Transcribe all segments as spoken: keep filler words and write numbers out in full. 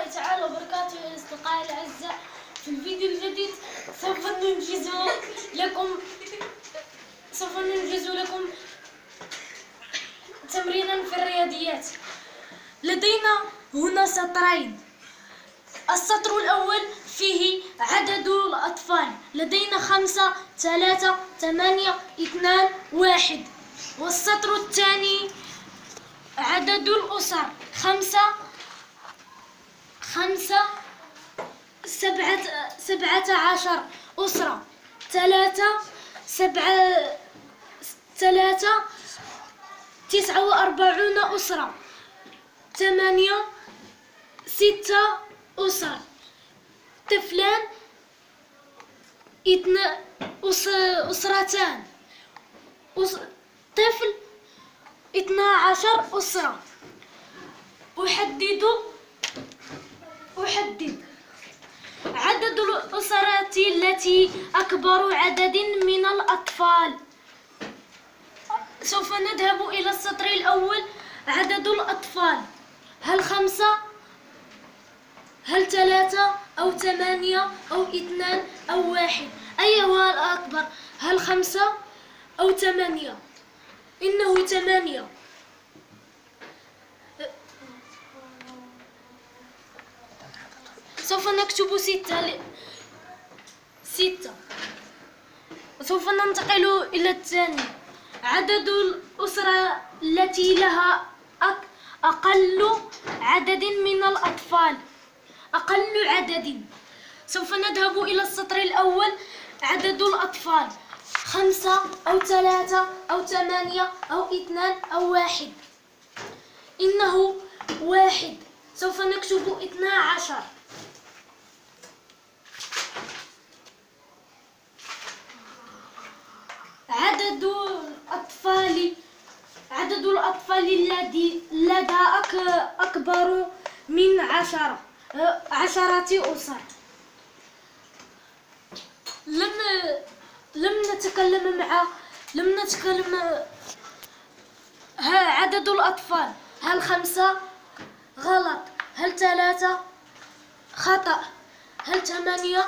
الله تعالى وبركاته يا أصدقائي الأعزاء. في الفيديو الجديد سوف ننجز لكم سوف ننجز لكم تمرينا في الرياضيات. لدينا هنا سطرين. السطر الأول فيه عدد الأطفال، لدينا خمسة، ثلاثة، ثمانية، اثنان، واحد. والسطر الثاني عدد الأسر، خمسة، خمسة، سبعة سبعة عشر أسرة، ثلاثة، سبعة، ثلاثة، تسعة وأربعون أسرة، ثمانية، ستة أسر، طفلان، اثنان، أسرتان، طفل، اثنا عشر أسرة. أحدد أحدد عدد الأسرات التي أكبر عدد من الأطفال. سوف نذهب إلى السطر الأول. عدد الأطفال، هل خمسة، هل ثلاثة، أو ثمانية، أو اثنان، أو واحد؟ أي هو الأكبر؟ هل خمسة أو ثمانية؟ إنه ثمانية. سوف نكتب ستة ل... ستة. سوف ننتقل إلى الثاني. عدد الأسرة التي لها أك... أقل عدد من الأطفال. أقل عدد. سوف نذهب إلى السطر الأول. عدد الأطفال، خمسة، أو ثلاثة، أو ثمانية، أو اثنان، أو واحد. إنه واحد. سوف نكتب اثنا عشر. عدد الأطفال عدد الأطفال الذي لدى أكبر من عشرة عشرة أسر. لم لم نتكلم مع لم نتكلم ها عدد الأطفال، هل خمسة؟ غلط. هل ثلاثة؟ خطأ. هل ثمانية؟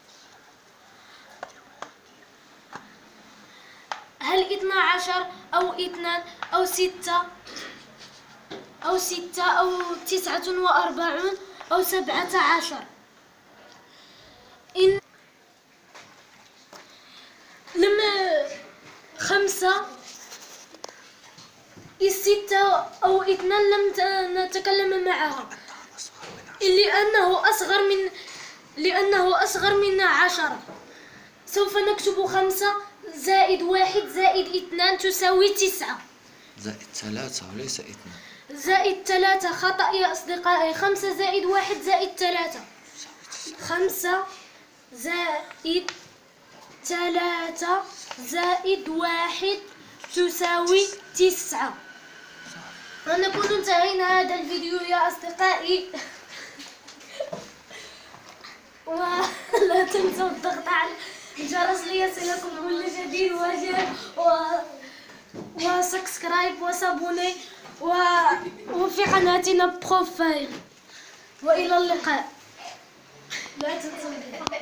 هل اثنا عشر، أو اثنان، أو ستة، أو ستة، أو تسعة وأربعون، أو سبعة عشر؟ إن لما خمسة، الستة أو اثنان لم نتكلم معها لأنه أصغر من لأنه أصغر من عشرة. سوف نكتب خمسة زائد واحد زائد اثنان تساوي تسعة. زائد ثلاثة وليس اثنان. زائد ثلاثة. خطأ يا أصدقائي. خمسة زائد واحد زائد ثلاثة. خمسة زائد ثلاثة زائد واحد تساوي تسعة. ونكون انتهينا هذا الفيديو يا أصدقائي. ولا تنسوا الضغط على الجرس ليصلكم كل جديد وجديد، و وسبسكرايب وصابوني و... وفي قناتنا بروفايل. وإلى اللقاء. لا تنسوا